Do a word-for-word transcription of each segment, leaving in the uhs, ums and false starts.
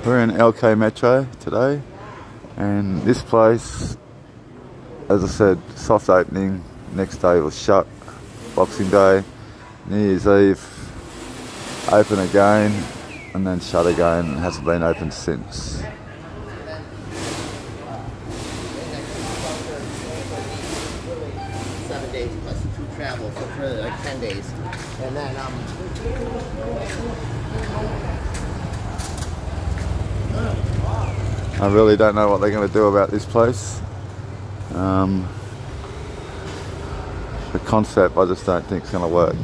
We're in L K Metro today, and this place, as I said, soft opening. Next day was shut. Boxing Day, New Year's Eve, open again, and then shut again, and hasn't been open since. Seven days plus two travel, so it's really like ten days. And then, um, I really don't know what they're going to do about this place. Um, the concept, I just don't think is going to work.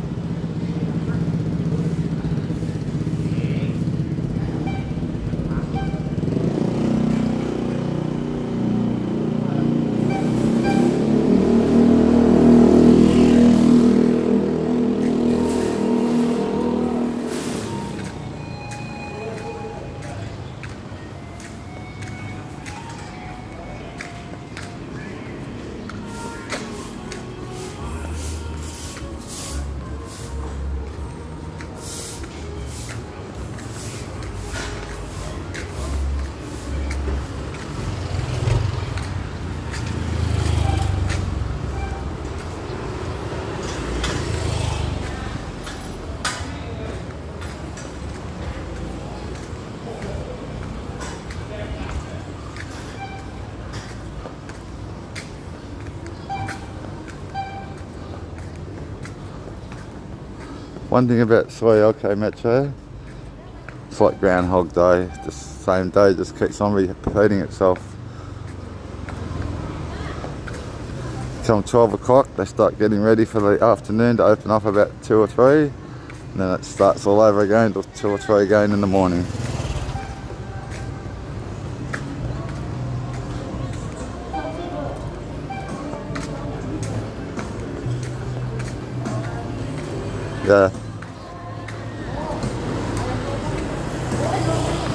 One thing about Soi L K Metro, it's like Groundhog Day. The same day just keeps on repeating itself. Come twelve o'clock, they start getting ready for the afternoon to open up about two or three, and then it starts all over again till two or three again in the morning. Yeah.